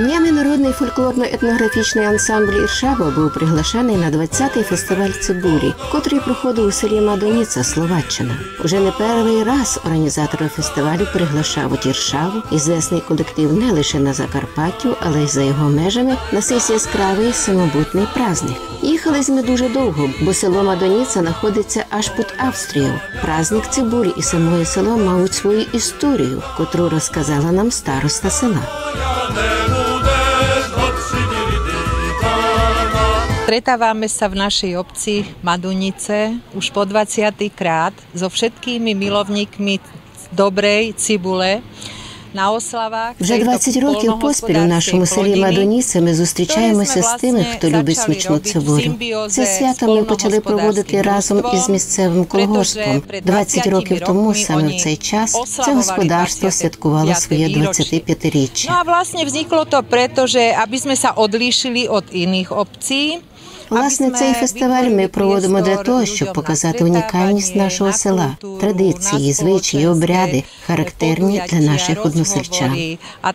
Днями народний фольклорно-етнографічний ансамбль «Іршава» був приглашений на 20-й фестиваль цибулі, котрий проходив у селі Мадоніца, Словаччина. Уже не перший раз організатори фестивалю приглашають Іршаву, ізвісний колектив не лише на Закарпаттю, але й за його межами, на цей яскравий самобутний праздник. Їхали ми дуже довго, бо село Мадоніца знаходиться аж під Австрією. Праздник цибулі і самое село мають свою історію, котру розказала нам староста села. Stretávame sa v našej obci Madunice už po 20. krát so všetkými milovníkmi dobrej cibule. Вже 20 років поспіль у нашому селі Мадоніце ми зустрічаємося з тими, хто любить смачну цибулю. Це свято ми почали проводити разом із місцевим колгоспом. 20 років тому, саме в цей час, це господарство святкувало своє 25-річчя. Ну, а власне vzniklo to preto, že aby sme sa odlíšili od iných obcí. Власне, цей фестиваль ми проводимо для того, щоб показати унікальність нашого села, традиції, звичаї, обряди, характерні для наших односельчан.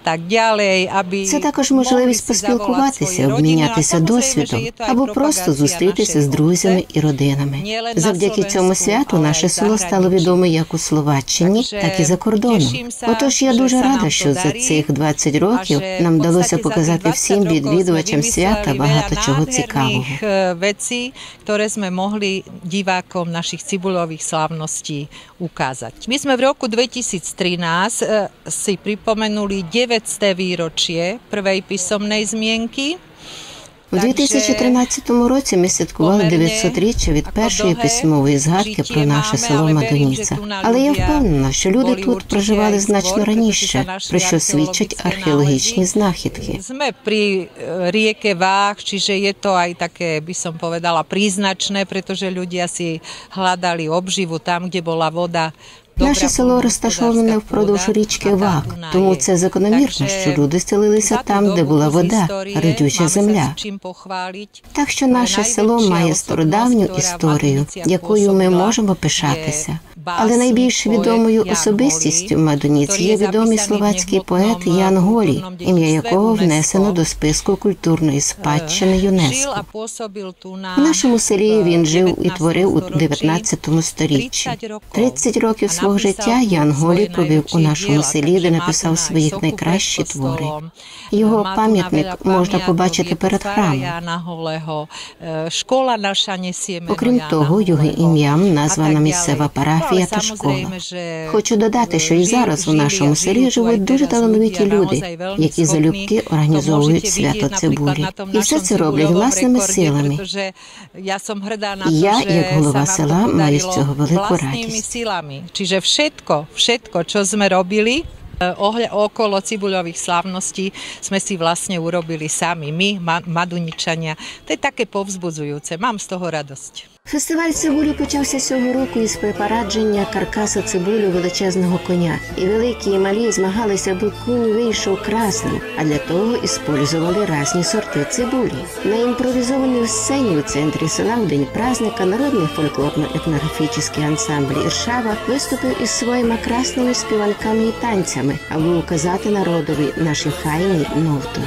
Це також можливість поспілкуватися, обмінятися досвідом або просто зустрітися з друзями і родинами. Завдяки цьому святу наше село стало відоме як у Словаччині, так і за кордоном. Отож, я дуже рада, що за цих 20 років нам вдалося показати всім відвідувачам свята багато чого цікавого. Veci, ktoré sme mohli divákom našich cibulových slávností ukázať. My sme v roku 2013 si pripomenuli 900. výročie prvej písomnej zmienky. У 2013 році ми святкували 900-річчя від першої письмової згадки про наше село Мадоніца. Але я впевнена, що люди тут проживали значно раніше, про що свідчать археологічні знахідки. Ми при ріке Вах, čiže je to aj také, by som povedala, príznačné, pretože ľudia si hľadali obživu tam, kde bola voda. Наше село розташоване впродовж річки Вак, тому це закономірно, що люди селилися там, де була вода, родюча земля. Так що наше село має стародавню історію, якою ми можемо пишатися. Але найбільш відомою особистістю Мадоніць є відомий словацький поет Ян Голій, ім'я якого внесено до списку культурної спадщини ЮНЕСКО. В нашому селі він жив і творив у 19 сторіччі. 30 років свого життя Ян Голій провів у нашому селі, де написав свої найкращі твори. Його пам'ятник можна побачити перед храмом. Окрім того, його ім'ям названа місцева парафія та школа. Хочу додати, що і зараз у нашому селі живуть дуже талановиті люди, які залюбки організовують свято цибулі. І все це роблять власними силами. І я, як голова села, маю з цього велику радість. Čiže všetko, čo sme robili okolo cibuľových slávností, sme si vlastne urobili sami, my, Maduničania. To je také povzbudzujúce, mám z toho radosť. Фестиваль цибулі почався цього року із припарадження каркаса цибулю величезного коня. І великі, і малі змагалися, аби кінь вийшов красним, а для того іспользували різні сорти цибулі. На імпровізованій сцені у центрі села в день праздника народний фольклорно-етнографічний ансамбль «Іршава» виступив із своїми красними співанками і танцями, аби указати народові наші файні новто.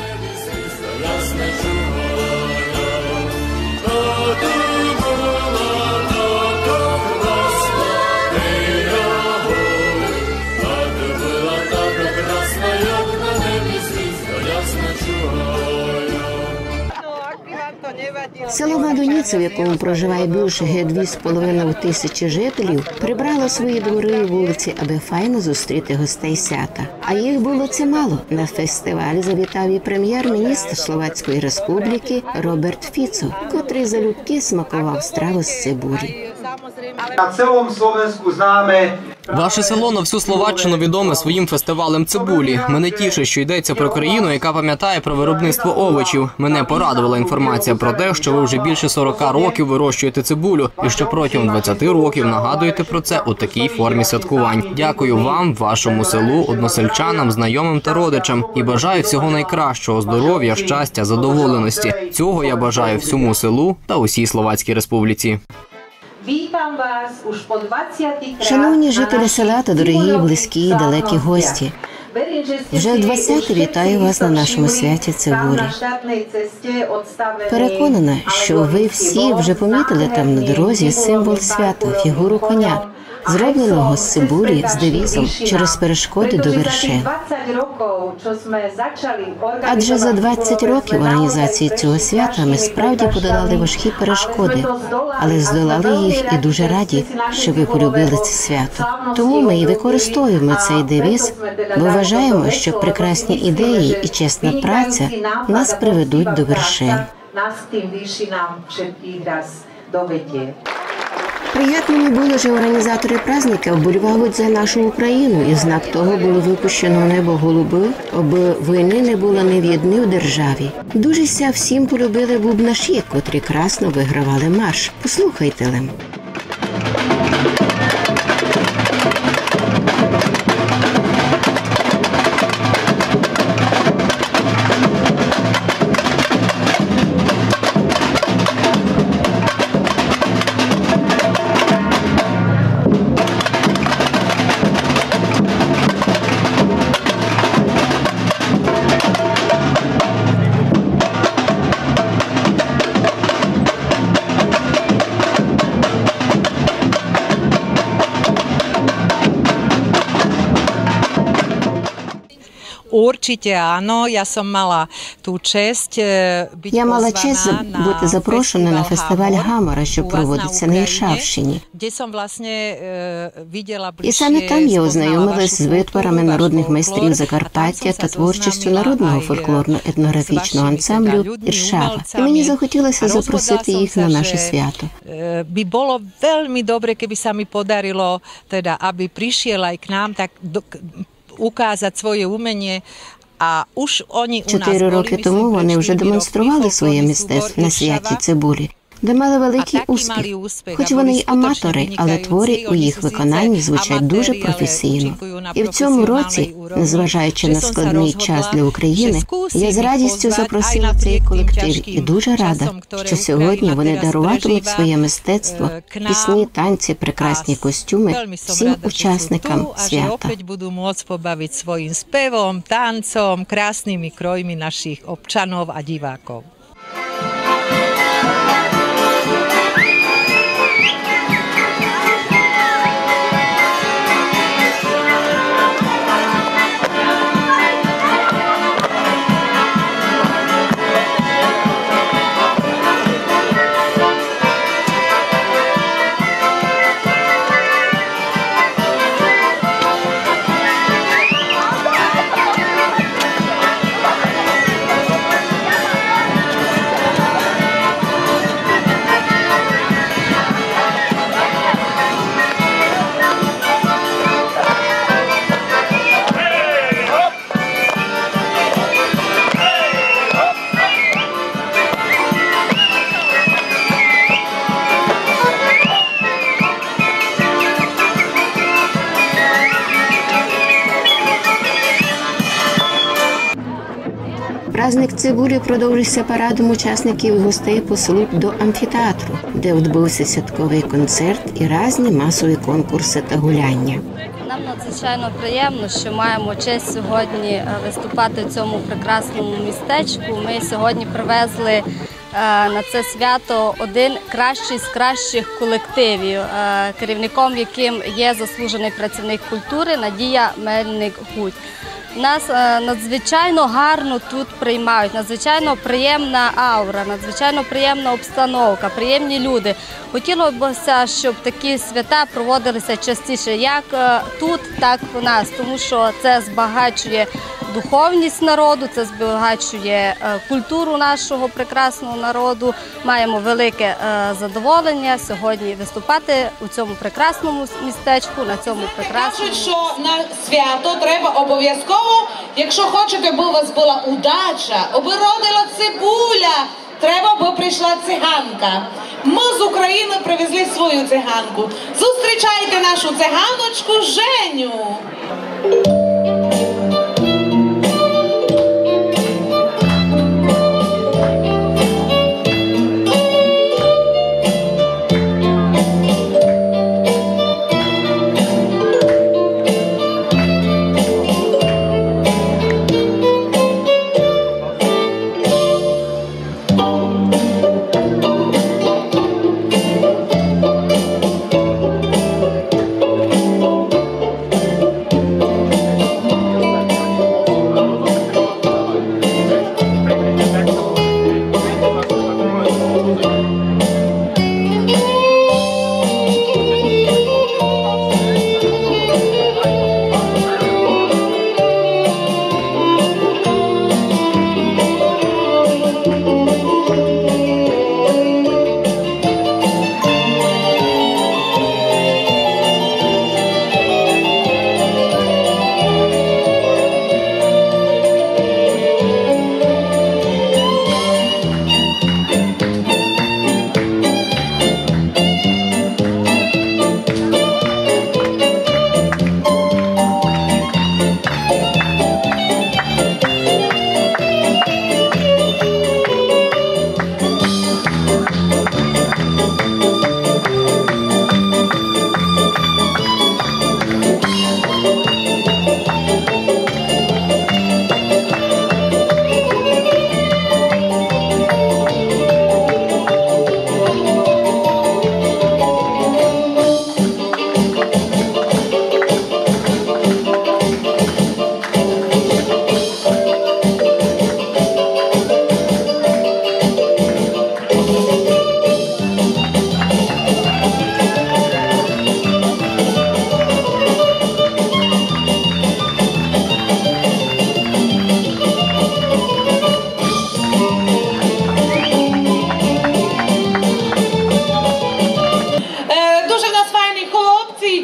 Село Мадоніце, в якому проживає більше 2,5 тисячі жителів, прибрало свої двори і вулиці, аби файно зустріти гостей свята. А їх було чимало. На фестиваль завітав і прем'єр-міністр Словацької Республіки Роберт Фіцо, котрий залюбки смакував страву з цибулі. На цілому Словенську знаємо. Ваше село на всю Словаччину відоме своїм фестивалем цибулі. Мене тішить, що йдеться про країну, яка пам'ятає про виробництво овочів. Мене порадувала інформація про те, що ви вже більше 40 років вирощуєте цибулю і що протягом 20 років нагадуєте про це у такій формі святкувань. Дякую вам, вашому селу, односельчанам, знайомим та родичам і бажаю всього найкращого – здоров'я, щастя, задоволеності. Цього я бажаю всьому селу та усій Словацькій Республіці. Шановні жителі села та дорогі, близькі і далекі гості, Вже 20-те вітаю вас на нашому святі цибулі. Переконана, що ви всі вже помітили там на дорозі символ свята, фігуру коня, зробленого з цибулі з девізом «Через перешкоди до вершин». Адже за 20 років організації цього свята ми справді подолали важкі перешкоди, але здолали їх і дуже раді, що ви полюбили це свято. Тому ми і використовуємо цей девіз, бо вважаємо, що прекрасні ідеї і чесна праця нас приведуть до вершин. Приємно мені було, що організатори праздника вболівають за нашу Україну, і знак того було випущено в небо голуби, аби війни не було ні в одній державі. Дуже всім полюбили бубнаші, котрі красно вигравали марш. Послухайте лим. Určite áno, ja som mala tú česť byť Я мала честь бути запрошена на фестиваль Гамора, що проводиться на Іршавщині. І саме там я ознайомилась з витворами народних майстрів Закарпаття та творчістю народного фольклорно-етнографічного ансамблю «Іршава». І мені захотілося запросити їх на наше свято. By bolo veľmi dobre, keby sa mi podarilo, teda, aby prišiel aj k nám, tak ukázať своє уміння. А уж вони у нас 4 роки тому вони вже демонстрували своє мистецтво на святі цибулі, де мали великий успіх. Хоч вони й аматори, але твори у їх виконанні звучать дуже професійно. І в цьому році, незважаючи на складний час для України, я з радістю запросила цей колектив і дуже рада, що сьогодні вони даруватимуть своє мистецтво, пісні, танці, прекрасні костюми всім учасникам свята. Опять буду môcť pobaviť svojím spevom, tancom, krásnymi krojmi našich občanov a divákov. Праздник цибулі продовжився парадом учасників і гостей по селу до амфітеатру, де відбувся святковий концерт і різні масові конкурси та гуляння. Нам надзвичайно приємно, що маємо честь сьогодні виступати в цьому прекрасному містечку. Ми сьогодні привезли на це свято один кращий з кращих колективів, керівником яким є заслужений працівник культури Надія Мельник-Гудь. Нас надзвичайно гарно тут приймають, надзвичайно приємна аура, надзвичайно приємна обстановка, приємні люди. Хотілося б, щоб такі свята проводилися частіше, як тут, так і в нас, тому що це збагачує духовність народу, це збагачує культуру нашого прекрасного народу. Маємо велике задоволення сьогодні виступати у цьому прекрасному містечку, на цьому прекрасному. Кажуть, що на свято треба обов'язково, якщо хочете, аби у вас була удача, аби родила цибуля, треба, аби прийшла циганка. Ми з України привезли свою циганку. Зустрічайте нашу циганочку Женю.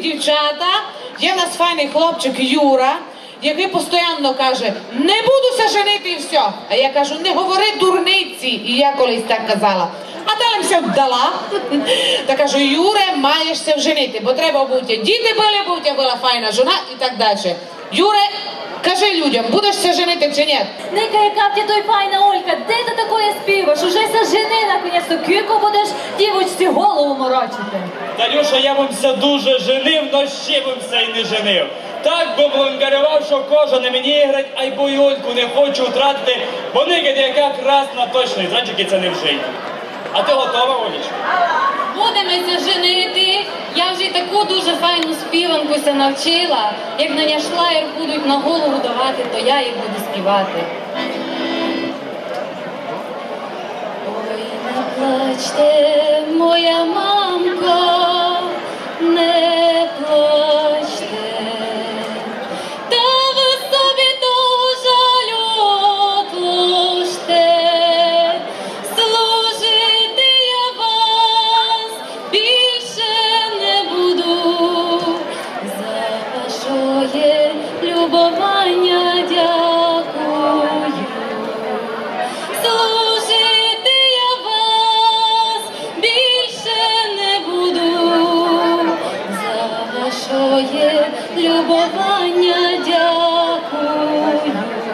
дівчата, є в нас файний хлопчик Юра, який постійно каже, не будуся женити і все. А я кажу, не говори дурниці. І я колись так казала. А далі ся вдала. Та кажу, Юре, маєшся вженити, бо треба бути діти були, бо у тебе була файна жона і так далі. Юре, кажи людям, будешся женити чи ні? Ника, яка в тебе той файна Олька, де ти такое співаєш? Уже ся жени, наконець-то, кілько будеш дівочці голову морочити? Танюша, я бимся дуже женив, но ще бимся і не женив. Так би бланкарював, що кожа не мені іграть, а й бо й Ольку не хочу втратити, бо нигде яка красна точно, і зранчики це не вжить. А ти готова, Олічка? Будемося женити. Я вже й таку дуже файну співанку навчила. Як на няшлаєр будуть на голову давати, то я їх буду співати. Ой, не плачте, моя мамко, не плачте. Та ви собі до жалю отложте. Служити я вас більше не буду. За вашоє любовання дякую. Служити я вас більше не буду. За вашоє любовання дякую.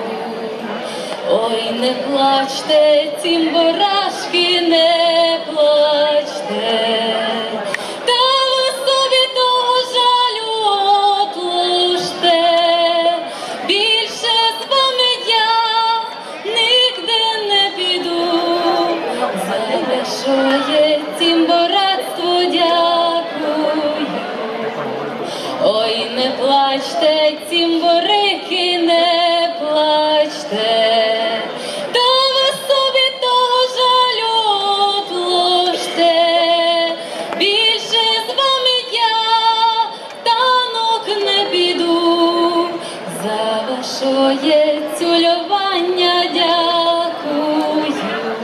Ой, не плачте, цимборашки, не плачте. Та ви собі до жалю отложте. Більше з вами я нігде не піду. За вашоє цимборатство дякую. Ой, не плачте, цимборики, не плачте. Та ви собі до жалю отложте. Більше з вами я в танок не піду. За вашоє цюльовання дякую.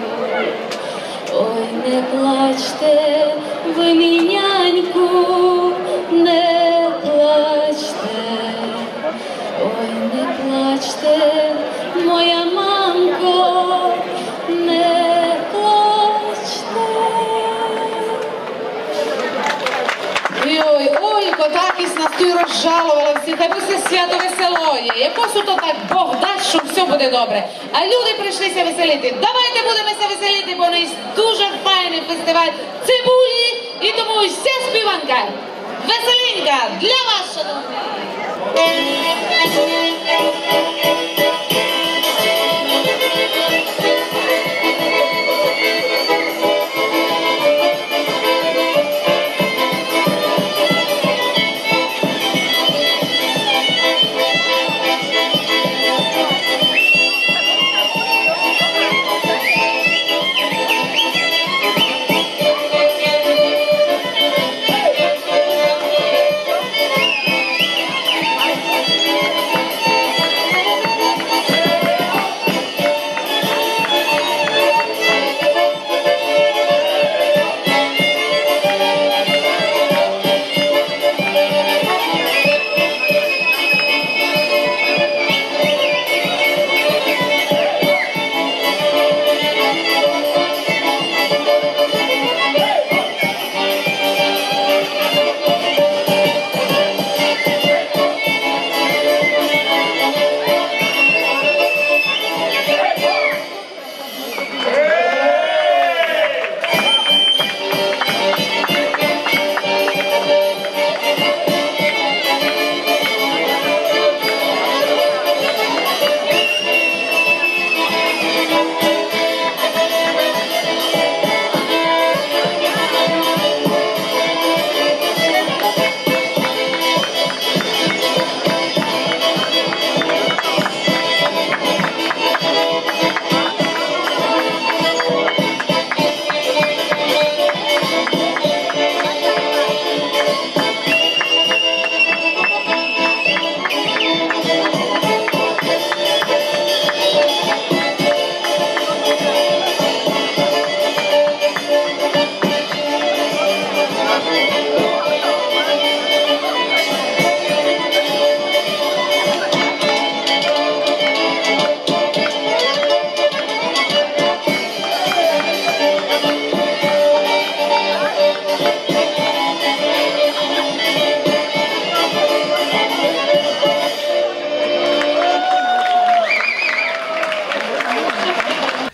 Ой, не плачте, ви мій няньку, не плачте. Ой, не плачте, моя мамко, не плачте. Ой, Олько, так із нас тут розжалувала всіх, а все свято веселоє. Якось то так Бог дасть, що все буде добре. А люди прийшлися веселити. Давайте будемося веселити, бо у нас дуже файний фестиваль цибулі, і тому вся співанка веселенька для вас, шановні.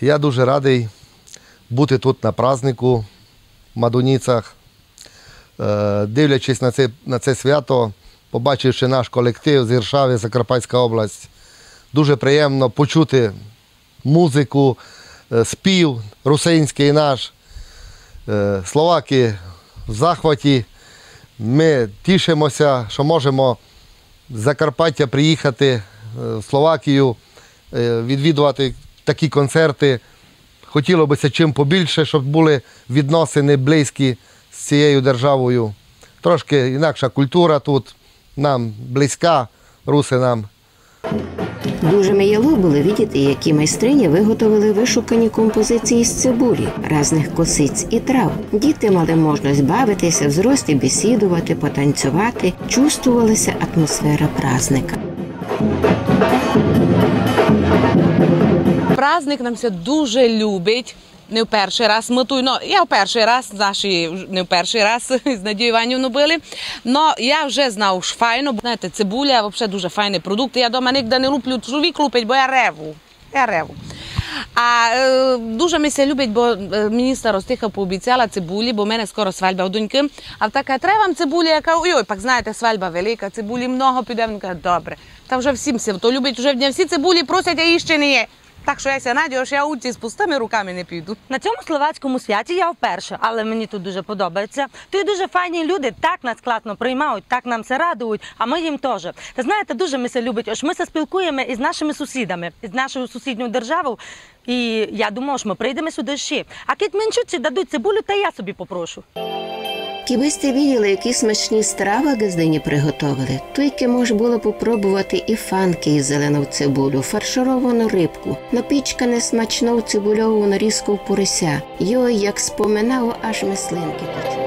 Я дуже радий бути тут на празднику в Мадуніцах. Дивлячись на це свято, побачивши наш колектив з Іршави, Закарпатська область, дуже приємно почути музику, спів русинський наш. Словаки в захваті. Ми тішимося, що можемо з Закарпаття приїхати в Словакію, відвідувати такі концерти. Хотілося б чим побільше, щоб були відносини близькі з цією державою. Трошки інакша культура тут, нам близька, руси нам. Дуже мило було бачити, які майстрині виготовили вишукані композиції з цибулі, різних косиць і трав. Діти мали можливість бавитися, взрості бесідувати, потанцювати. Чувствувалася атмосфера праздника. Праздник нам все дуже любить. Не в перший раз ми тут, я в перший раз, наші не в перший раз з Надією Іванівною були, але я вже знав, що файно, бо, знаєте, цибуля взагалі дуже файний продукт, я вдома ніде не люблю, чоловік лупить, бо я реву. А дуже ми се любить, бо мені старостиха пообіцяла цибулі, бо в мене скоро свадьба у доньки, а така, треба вам цибулі, я кажу, ой, пак знаєте, свадьба велика, цибулі много піде, він каже, добре, та вже всім се то любить, вже всі цибулі просять, а її ще не є. Так що я ся надію, що я у ці з пустими руками не піду. На цьому словацькому святі я вперше, але мені тут дуже подобається. Тут дуже файні люди, так нас класно приймають, так нам це радують, а ми їм теж. Та знаєте, дуже ми це любить, ось ми це спілкуємо із нашими сусідами, із нашою сусідньою державою, і я думаю, що ми прийдемо сюди ще. А кіт менчуці дадуть цибулю, та я собі попрошу. Кіби сте виділи, які смачні страви газдині приготовили, тільки можна було попробувати і фанки із зелену цибулю, фаршировану рибку, напічкане смачну цибульову нарізку в порися. Йой, як споминав, аж мислинки течуть.